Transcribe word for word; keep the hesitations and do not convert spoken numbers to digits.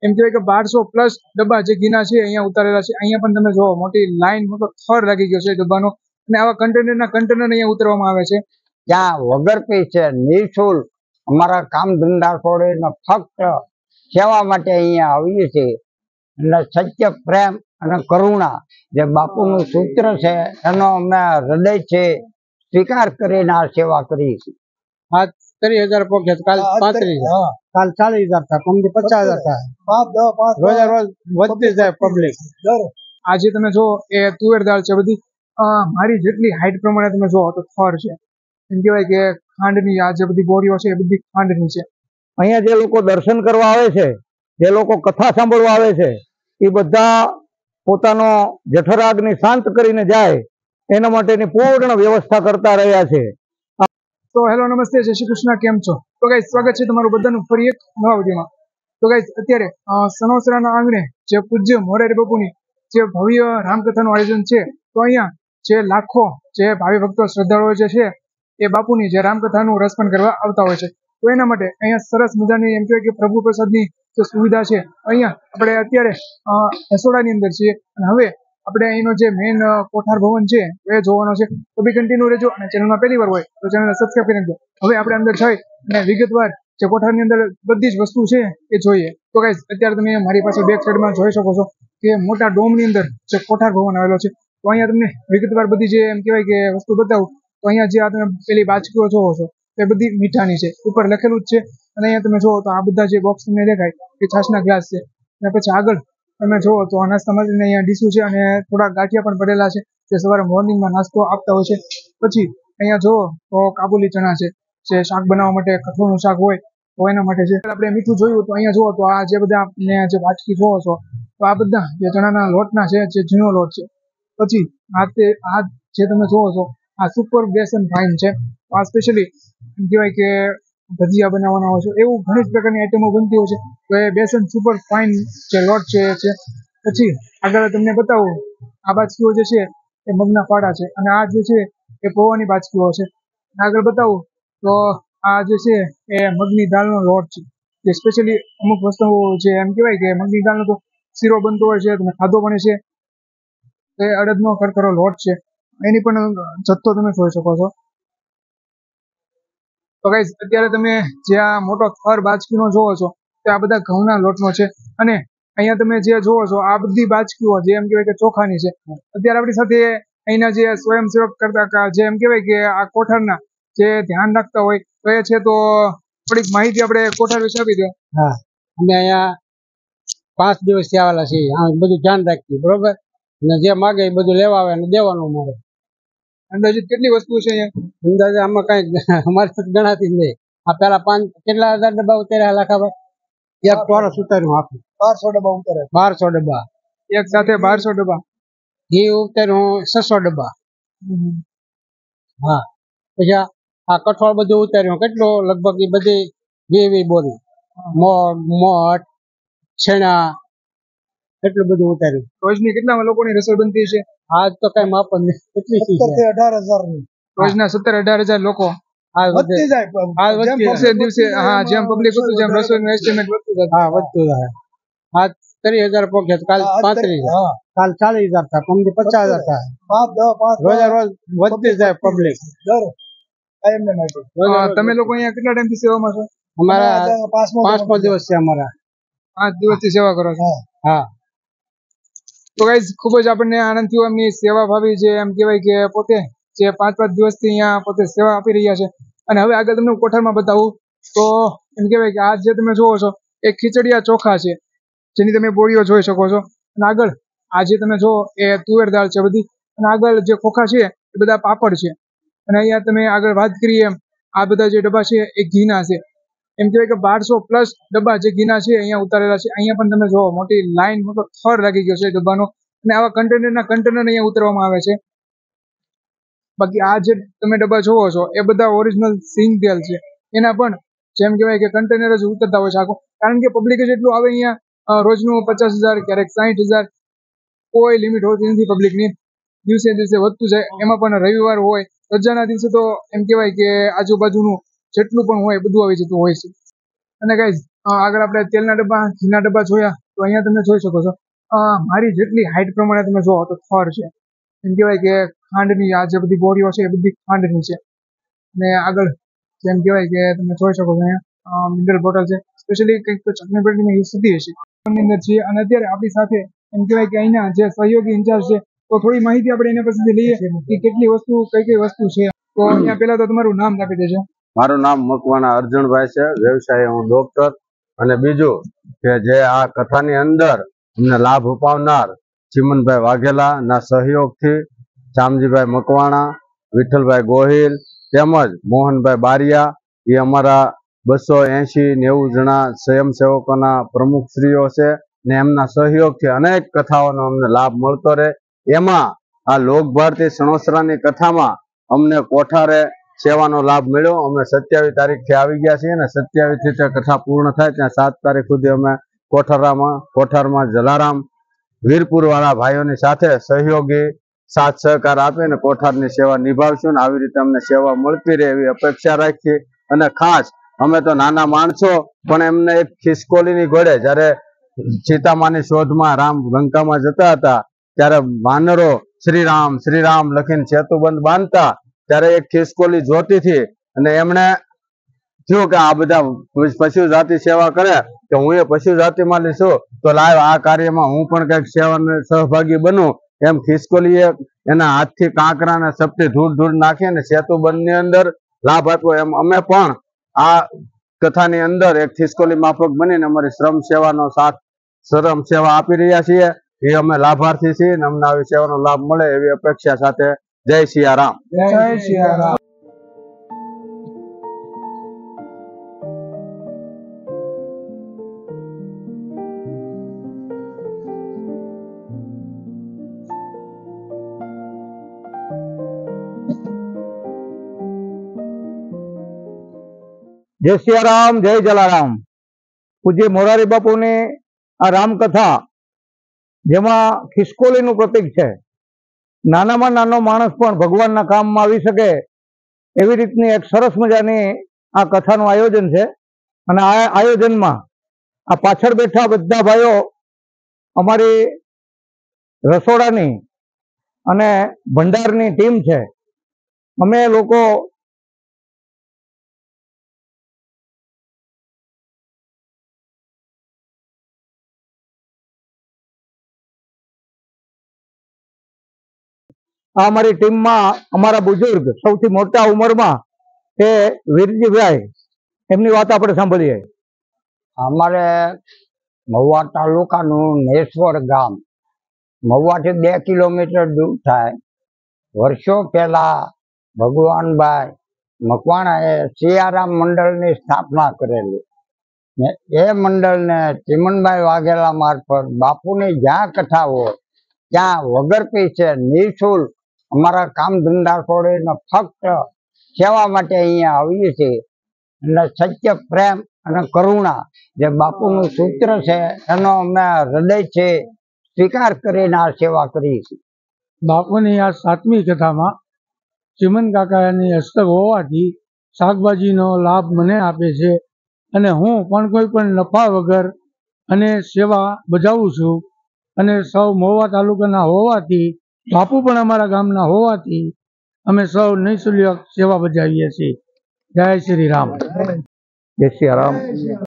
એમ કહેવાય કે બારસો પ્લસ ડબ્બા જે ઘીના છે અહીંયા ઉતારેલા છે। અહીંયા પણ તમે જોવો મોટી લાઈન, મોટો થર લાગી ગયો છે ડબ્બાનો, અને આવા કન્ટેનરના કન્ટેનર અહીંયા ઉતારવામાં આવે છે। ત્યાં વગર પૈસે નિઃશુલ્ક અમારા કામ ધંધા છોડીને ફક્ત સેવા માટે અહીંયા આવીએ છીએ, અને સત્ય, પ્રેમ અને કરુણા જે બાપુનું સૂત્ર છે એનો અમે હૃદયથી સ્વીકાર કરીને આ સેવા કરી છે। आज तीस हजार पहुंचे, कल पैंतीस, कल चालीस हजार था, कम पचास हजार था। रोज रोज વધતી જાય પબ્લિક। આજે તમે જો એ તુવેર દાળ છે બધી મારી જેટલી હાઈટ પ્રમાણે તમે જો તો થર છે, એમ કહેવાય કે ખાંડની આ જે બધી બોરીઓ છે એ બધી ખાંડની છે। અહીંયા જે લોકો દર્શન કરવા આવે છે, જે લોકો કથા સાંભળવા આવે છે, એ બધા પોતાનો જઠરાગ્નિ શાંત કરીને જાય એના માટેની પૂર્ણ વ્યવસ્થા કરતા રહ્યા છે। તો હેલો, નમસ્તે, જય શ્રી કૃષ્ણ, કેમ છો? તો ગાઈસ, સ્વાગત છે તમારું બધાનું ફરી એક નવા વિડીયોમાં। તો ગાઈસ, અત્યારે સનોસરાના આંગણે જે પૂજ્ય મોરારી બાપુની જે ભવ્ય રામકથાનું આયોજન છે, તો અહીંયા જે લાખો જે ભાવિ ભક્તો, શ્રદ્ધાળુઓ જે છે એ બાપુની જે રામકથાનું રસપાન કરવા આવતા હોય છે। તો એના માટે અહીંયા સરસ મજાની એમ કહેવાય કે પ્રભુ પ્રસાદની જે સુવિધા છે, અહીંયા આપણે અત્યારે રસોડાની અંદર છીએ, અને હવે આપણે અહીંનો જે મેઇન કોઠાર ભવન છે એ જોવાનો છે। તો બી કન્ટિન્યુ રહેજો, અને ચેનલમાં પહેલી વાર હોય તો ચેનલને સબસ્ક્રાઈબ કરી નાખજો। હવે આપણે અંદર જઈ અને વિગતવાર જે કોઠારની અંદર બધી જ વસ્તુ છે એ જોઈએ। તો ગાઈસ, અત્યારે તમે મારી પાસે બેક સાઈડમાં જોઈ શકો છો કે મોટા ડોમની અંદર જે કોઠાર ભવન આવેલો છે। તો અહીંયા તમને વિગતવાર બધી જે એમ કહેવાય કે વસ્તુ બતાવું તો અહીંયા જે આ તમે પેલી બાચકીઓ જોવો છો એ બધી મીઠાની છે, ઉપર લખેલું જ છે। અને અહીંયા તમે જોવો તો આ બધા જે બોક્સ તમને દેખાય એ છાશના ગ્લાસ છે, અને પછી આગળ તમે જોવો તો નાસ્તા માટેની અહીંયા ડીશું છે, અને થોડા ગાંઠિયા પણ પડેલા છે જે સવારે મોર્નિંગમાં નાસ્તો આપતા હોય છે। પછી અહીંયા જોવો તો કાબુલી ચણા છે, જે શાક બનાવવા માટે, કઠોળનું શાક હોય તો એના માટે છે। આપણે મીઠું જોયું તો અહીંયા જોવો તો આ જે બધા ને જે વાટકી જોવો છો તો આ બધા જે ચણાના લોટના છે, જે ઝીણો લોટ છે। પછી આ તે આ જે તમે જોવો છો આ સુપર બેસન ફાઇન છે। આ સ્પેશિયલી કહેવાય કે ભજીયા બનાવવાના હોય છે, એવું ઘણી જ પ્રકારની આઈટમો બનતી હોય છે। તો એ બેસન સુપર ફાઇન જે લોટ છે એ છે। પછી આગળ તમને બતાવું, આ બાચકીઓ જે છે એ મગના ફાડા છે, અને આ જે છે એ પૌવાની બાચકીઓ છે। આગળ બતાવું તો આ જે છે એ મગની દાળનો લોટ છે, જે સ્પેશિયલી અમુક વસ્તુ જે એમ કહેવાય કે મગની દાળનો તો શીરો બનતો હોય છે, તમે ખાધો પણ છે। એ અડદનો ખરખરો લોટ છે, એની પણ જથ્થો તમે જોઈ શકો છો। તો ગાઈસ, અત્યારે તમે જે આ મોટો થર બાચકીનો જોવો છો તો આ બધા ઘઉંના લોટનો છે, અને અહીંયા તમે જે જોવો છો આ બધી બાચકીઓ જે એમ કહેવાય કે ચોખાની છે। અત્યારે આપણી સાથે અહીંના જે સ્વયંસેવક કરતા જે એમ કહેવાય કે આ કોઠારના જે ધ્યાન રાખતા હોય તો એ છે, તો થોડીક માહિતી આપણે કોઠાર વિશે આપી દો। હા, અમે અહીંયા પાંચ દિવસથી આવેલા છીએ, આ બધું ધ્યાન રાખીએ, બરોબર, અને જે માગે એ બધું લેવા આવે અને દેવાનું અમારે। અંદાજિત કેટલી વસ્તુ છે અહીંયા? અંદાજે આમાં કઈ અમારી સાથે ગણાતી જ નહીં। આ પેલા પાંચ કેટલા હજાર ડબ્બા ઉતાર્યા લાખાભાઈ? એક ચોરસ ઉતાર્યું આખું, બારસો ડબ્બા ઉતાર્યા, બારસો ડબ્બા એક સાથે, બારસો ડબ્બા ઘી ઉતાર્યું છસો ડબ્બા। હા, પછી આ કઠોળ બધું ઉતાર્યું કેટલું, લગભગ એ બધી વી વી બોરી, મગ, મઠ, છેણા, એટલું બધું ઉતાર્યું। રોજની કેટલા લોકોની રસોઈ બનતી છે? આજ તો કઈ માપ જ નહીં, કેટલી છે, અઢાર હજાર રોજના સત્તર અઢાર હજાર લોકો વધતી જાય દિવસે દિવસે। હા, જેમ પબ્લિક વધતું જેમ રસોઈનું એસ્ટિમેટ વધતું જાય। હા, વધતું જાય। આજ ત્રીસ હજાર પહોંચે, કાલ પાંત્રીસ, કાલ ચાલીસ હજાર था, कम पचास हजार था। रोज रोज વધતી જાય પબ્લિક। તમે લોકો અહીંયા કેટલા ટાઈમથી સેવામાં છો? અમારા પાંચમો દિવસ છે, અમારા પાંચ દિવસથી સેવા કરો છો? હા। તો ગાઈઝ, ખૂબ જ આપણને આનંદ થયો એમની સેવા ભાવી, જે એમ કહેવાય કે પોતે જે પાંચ પાંચ દિવસથી અહીંયા પોતે સેવા આપી રહ્યા છે। અને હવે આગળ તમને કોઠારમાં બતાવું તો એમ કહેવાય કે આ જે તમે જોવો છો એ ખીચડિયા ચોખા છે, જેની તમે બોરીઓ જોઈ શકો છો। અને આગળ આ જે તમે જોવો એ તુવેર દાળ છે બધી, અને આગળ જે ખોખા છે એ બધા પાપડ છે। અને અહીંયા તમે આગળ વાત કરીએ એમ આ બધા જે ડબ્બા છે એ ઘીના છે, એમ કહેવાય કે બારસો પ્લસ ડબ્બા જે ઘીના છે અહીંયા ઉતારેલા છે। અહીંયા પણ તમે જોવો મોટી લાઈન, મોટો થર લાગી ગયો છે ડબ્બાનો, અને આવા કન્ટેનરના કન્ટેનર અહીંયા ઉતારવામાં આવે છે। બાકી આ જે તમે ડબ્બા જોવો છો એ બધા ઓરિજિનલ સિંગ તેલ છે, એના પણ જેમ કહેવાય કે કન્ટેનર જ ઉતરતા હોય છે આખો, કારણ કે પબ્લિક જ એટલું આવે અહીંયા, રોજનું પચાસ હજાર ક્યારેક સાહીઠ હજાર કોઈ લિમિટ હોતી નથી પબ્લિકની, દિવસે દિવસે વધતું જાય। એમાં પણ રવિવાર હોય, રજાના દિવસે તો એમ કહેવાય કે આજુબાજુનું જેટલું પણ હોય બધું આવી જતું હોય છે। અને ગાઈઝ, અ, આગળ આપણે તેલના ડબ્બા ઘીના ડબ્બા જોયા તો અહીંયા તમે જોઈ શકો છો અ, મારી જેટલી હાઈટ પ્રમાણે તમે જોવો તો થર છે. એમ કહેવાય કે ખાંડની આ જે બધી બોરીઓ છે એ બધી ખાંડની છે. અને આગળ જેમ કહેવાય કે તમે જોઈ શકો છો અહીંયા મિનરલ બોટલ છે, સ્પેશિયલી કંઈક ચટણી પેટણીમાં યુઝ થતી હશે ની અંદર છે. અને અત્યારે આપણી સાથે એમ કહેવાય કે અહીંના જે સહયોગી ઇન્ચાર્જ છે તો થોડી માહિતી આપણે એના પાસેથી લઈએ કે કેટલી વસ્તુ કઈ કઈ વસ્તુ છે. તો અહીંયા પહેલા તો તમારું નામ આપી દેજો. મારું નામ મકવાણા અર્જુનભાઈ છે, વ્યવસાય હું ડોક્ટર. અને બીજું કે જે આ કથાની અંદર અમને લાભ અપાવનાર ચિમનભાઈ વાઘેલા ના સહયોગથી ચામજીભાઈ મકવાણા, વિઠ્ઠલભાઈ ગોહિલ તેમજ મોહનભાઈ બારિયા એ અમારા બસો એંશી નેવું જણા સ્વયંસેવકોના પ્રમુખશ્રીઓ છે ને એમના સહયોગથી અનેક કથાઓનો અમને લાભ મળતો રહે. એમાં આ લોકભારતી સણોસરાની કથામાં અમને કોઠારે સેવાનો લાભ મળ્યો. અમે સત્યાવીસ તારીખથી આવી ગયા છીએ ને સત્યાવીસ થી તે કથા પૂર્ણ થાય ત્યાં સાત તારીખ સુધી અમે કોઠારામાં કોઠારમાં જલારામ વીરપુર વાળા ભાઈઓની સાથે સહયોગી સાથ સહકાર આપીને કોઠારની સેવા નિભાવશું ને આવી રીતે અમને સેવા મળતી રહે એવી અપેક્ષા રાખીએ. અને ખાસ અમે તો નાના માણસો પણ એમને એક ખિસકોલીની ઘોડે જ્યારે સીતામાની શોધમાં રામ લંકામાં જતા હતા ત્યારે વાનરો શ્રીરામ શ્રીરામ લખીને સેતુબંધ બાંધતા ત્યારે એક ખિસકોલી જોતીથી અને એમણે થયું કે આ બધા પશુ જાતિ સેવા કરે તો હું એ પશુ જાતિમાં લઈશું તો લાવ આ કાર્યમાં હું પણ કંઈક સેવાને સહભાગી બનું એમ ખિસકોલીએ એના હાથથી કાંકરાને સપટી ધૂળ ધૂળ નાખીને સેતુબંધની અંદર લાભ આપ્યો. એમ અમે પણ આ કથાની અંદર એક ખિસકોલી માફક બનીને અમારી શ્રમ સેવાનો સાથ શ્રમ સેવા આપી રહ્યા છીએ. એ અમે લાભાર્થી છીએ અને અમને આવી સેવાનો લાભ મળે એવી અપેક્ષા સાથે જય સિયારામ. જય સિયારામ. જય સિયારામ, જય જલારામ. પૂજ્ય મોરારી બાપુની આ રામકથા જેમાં ખિસકોલીનું પ્રતીક છે. નાનામાં નાનો માણસ પણ ભગવાનના કામમાં આવી શકે એવી રીતની એક સરસ મજાની આ કથાનું આયોજન છે. અને આ આયોજનમાં આ પાછળ બેઠા બધા ભાઈઓ અમારી રસોડાની અને ભંડારની ટીમ છે. અમે લોકો આ અમારી ટીમમાં અમારા બુઝુર્ગ સૌથી મોટા ઉંમરમાં એ વીરજીભાઈ, એમની વાત આપણે સાંભળીએ. અમારે મહુવા તાલુકાનું નેસવડ ગામ મહુવાથી બે કિલોમીટર દૂર થાય. વર્ષો પહેલા ભગવાનભાઈ મકવાણાએ સિયારામ મંડળની સ્થાપના કરેલી ને એ મંડળને ચિમનભાઈ વાઘેલા મારફત બાપુની જ્યાં કથા હોય ત્યાં વગર પૈસે નિઃશુલ્ક અમારા કામ ધંધા છોડીને ફક્ત સેવા માટે અહીંયા આવીએ છીએ. અને સત્ય, પ્રેમ અને કરુણા જે બાપુનું સૂત્ર છે એનો અમે હૃદયથી સ્વીકાર કરીને આ સેવા કરીએ છીએ. બાપુની આ સાતમી કથામાં ચિમન કાકાની હસ્તક હોવાથી શાકભાજીનો લાભ મને આપે છે અને હું પણ કોઈ પણ નફા વગર અને સેવા બજાવું છું. અને સૌ મહુવા તાલુકાના હોવાથી બાપુ પણ અમારા ગામના હોવાથી અમે સૌ નિઃશુલ્ક સેવા બજાવીએ છીએ. જય શ્રી રામ. જય સિયારામ.